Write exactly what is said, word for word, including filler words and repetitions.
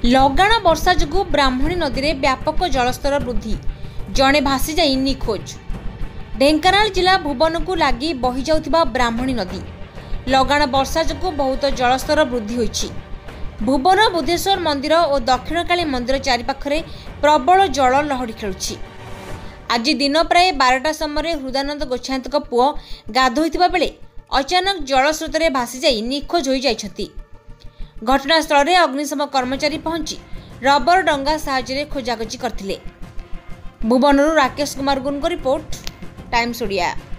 लगाण वर्षा जोगु ब्राह्मणी नदी में व्यापक जलस्तर वृद्धि, जड़े भासी जाई निखोज। ढेंकानाल जिला भुवन को लगी बही जाउथिबा ब्राह्मणी नदी लगाण वर्षा जोगु बहुत जलस्तर वृद्धि होइछि। भुवन बुद्धेश्वर मंदिर और दक्षिणकाली मंदिर चारिपाखरे प्रबल जल लहड़ी खेलुछि। आज दिन प्राय बारटा समय हृदानंद गोछायत पुओ गाधोइथिबा बेले अचानक जलस्रोत भासी जाई निखोज हो जाइछथि। घटनास्थल में अग्निशम कर्मचारी पहुंची रबर डंगा साहाय्य खोजाखोजी करथिले। भुवनरू राकेश कुमार गुन को रिपोर्ट, टाइम्स ओडिया।